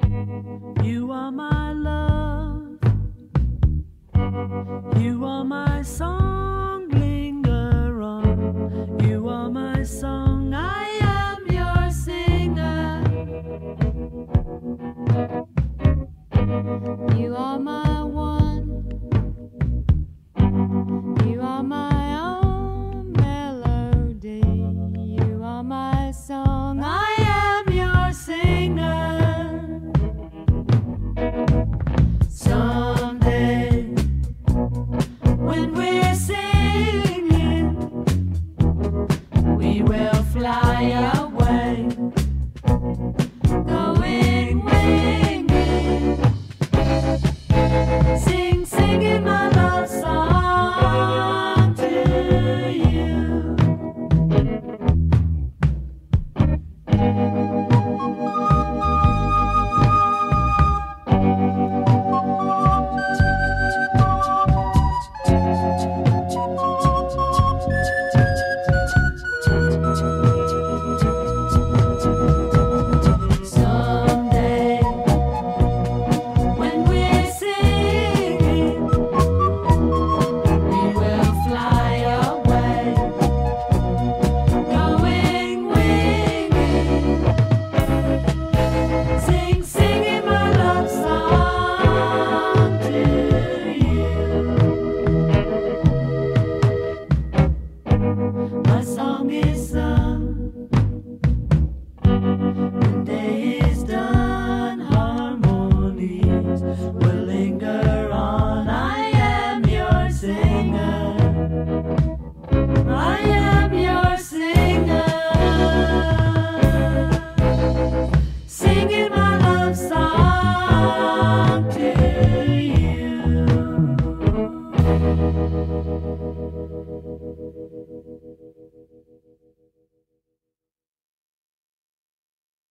You are my love, you are my song, linger on. You are my song, I am your singer. You are my one, you are my own melody. You are my song, I am your singer. Someday, when we're singing, we will fly away, going winging, singing my love song to you. Someday, when we're singing, we will fly away, going winging, singing my love song to you. My song is sung when day is done, harmonies will linger on. I am your singer, I am your singer, singing my love song to you.